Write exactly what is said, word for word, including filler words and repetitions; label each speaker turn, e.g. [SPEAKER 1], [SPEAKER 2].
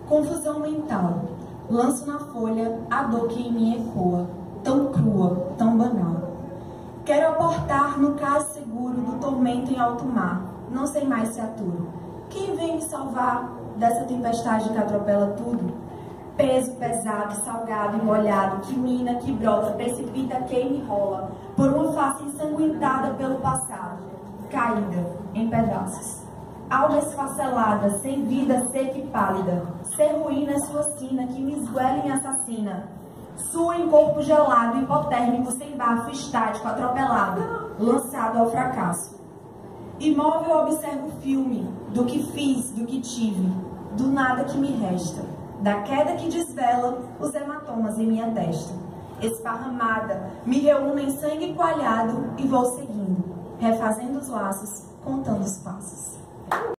[SPEAKER 1] Confusão mental. Lanço na folha a dor que em mim ecoa, tão crua, tão banal. Quero aportar no cais seguro do tormento em alto mar. Não sei mais se aturo. Quem vem me salvar dessa tempestade que atropela tudo? Peso pesado, salgado e molhado, que mina, que brota, precipita, queima e rola, por uma face ensanguentada pelo passado, caída em pedaços. Alma esfacelada, sem vida, seca e pálida, ser ruína sua sina, que me esguela e me assassina. Sua em corpo gelado, hipotérmico, sem bafo, estático, atropelado, lançado ao fracasso. Imóvel observo o filme do que fiz, do que tive, do nada que me resta, da queda que desvela os hematomas em minha testa. Esparramada, me reúno em sangue coalhado e vou seguindo, refazendo os laços, contando os passos.